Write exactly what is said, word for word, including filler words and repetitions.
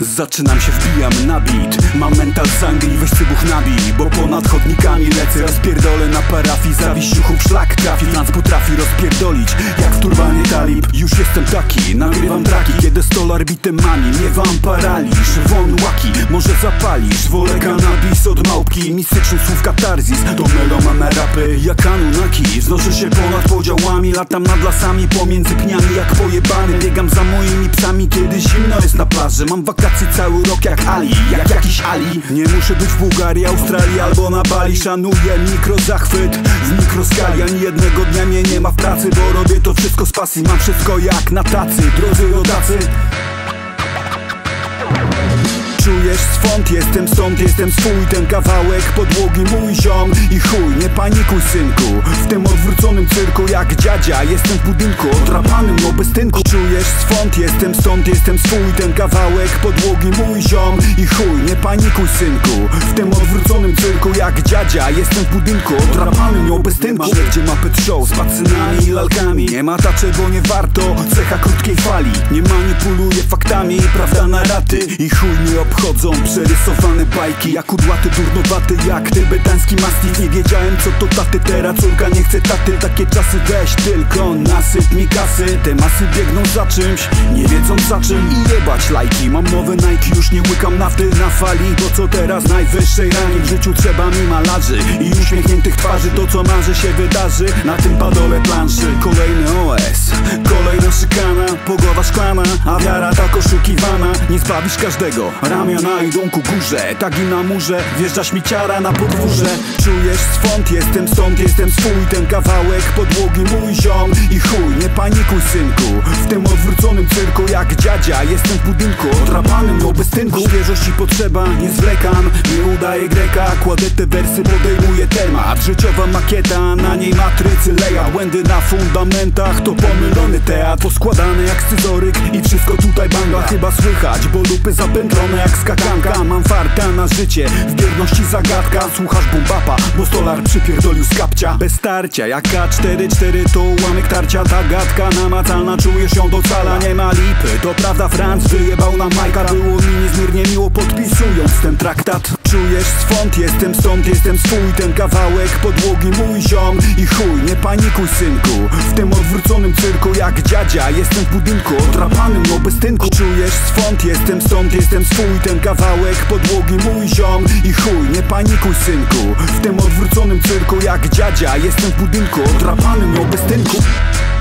Zaczynam się, wbijam na beat. Mam mental sangry, weź cybuch nabij. Bo ponad chodnikami lecę, rozpierdolę na parafii. Zawiściuchów szlak trafi, trans potrafi rozpierdolić jak w turbanie talib. Już jestem taki, nagrywam traki, kiedy stolar bitem mami. Miewam paraliż, won łaki, może zapalisz. Wolę kanabis od małpki, mistycznych słów katarzis. To melomane rapy jak Anunnaki. Wznoszę się ponad podziałami, latam nad lasami, pomiędzy pniami jak pojebany. Biegam za moimi psami, kiedy zimno jest na plaży. Mam wakacje cały rok jak Ali, jak jakiś Ali. Nie muszę być w Bułgarii, Australii albo na Bali. Szanuję mikrozachwyt w mikroskali. Ani jednego dnia mnie nie ma w pracy, bo robię to wszystko z pasji. Mam wszystko jak na tacy, drodzy rodacy. Czujesz swąd, jestem stąd, jestem swój. Ten kawałek podłogi mój ziom. I chuj, nie panikuj synku, w tym odwróconym cyrku jak dziadzia. Jestem w budynku, odrapanym obestynku. Czujesz swąd, jestem stąd, jestem swój. Ten kawałek podłogi mój ziom. I chuj, nie panikuj synku, w tym odwróconym cyrku jak dziadzia. Jestem w budynku, odrapanym obestynku. Masz gdzie ma pet show z pacynami i lalkami. Nie ma tacze, bo nie warto, cecha krótkiej fali. Nie manipuluję faktami, prawda na raty. I chuj nie obchodzą przerysowane bajki. Jak kudłaty, durnowaty, jak tybetański mastif. Nie wiedziałem co to taty, teraz córka nie chce taty. Takie czasy, weź tylko nasyp mi kasy. Te masy biegną za czymś, nie wiedzą za czym. I jebać lajki, mam nowe Nike. Już nie łykam nafty na fali. Bo co teraz najwyższej rangi? W życiu trzeba mi malarzy i uśmiechniętych twarzy. To co marzy się wydarzy na tym padole planszy. Kolejny O S, kolejna szykana. Pogoda szklana, a wiara tak oszukiwana. Nie zbawisz każdego, ramiona idą ku górze. Tak i na murze, wjeżdża śmieciara na podwórze. Czujesz swąd, jestem stąd, jestem swój. Ten kawałek podłogi mój ziom. I chuj, nie panikuj synku, w tym odwróconym cyrku jak dziadzia. Jestem w budynku, odrapanym obestynku. Świeżości potrzeba, nie zwlekam, nie udaję Greka. Kładę te wersy, podejmuję temat. Życiowa makieta, na niej matrycy leja. Błędy na fundamentach, to pomylony teatr. Poskładany jak scyzoryk i wszystko tutaj banga. Chyba słychać, bo lupy zapętlone jak skakanka. Mam farta na życie, w bierności zagadka. Słuchasz boom-bapa, bo stolar przypierdolił z kapcia. Bez starcia, jak K cztery cztery to ułamek tarcia. Ta gadka namacalna, czujesz ją do cala. Nie ma lipy, to prawda Franc wyjebał na Majka. Było mi niezmiernie miło podpisując ten traktat. Czujesz swąd, jestem stąd, jestem swój. Ten kawałek podłogi mój ziom. I chuj, nie panikuj synku, w tym odwróconym cyrku jak dziadzia. Jestem w budynku, odrapanym obestynku. Czujesz swąd, jestem stąd, jestem swój. Ten kawałek podłogi mój ziom. I chuj, nie panikuj synku, w tym odwróconym cyrku jak dziadzia. Jestem w budynku, odrapanym obestynku.